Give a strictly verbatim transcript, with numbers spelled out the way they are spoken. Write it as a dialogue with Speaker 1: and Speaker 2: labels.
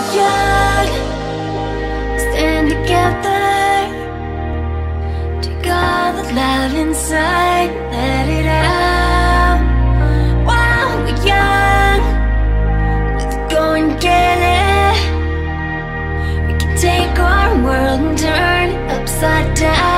Speaker 1: we're young, stand together. Take all the love inside, let it out. While we're young, let's go and get it. We can take our world and turn it upside down.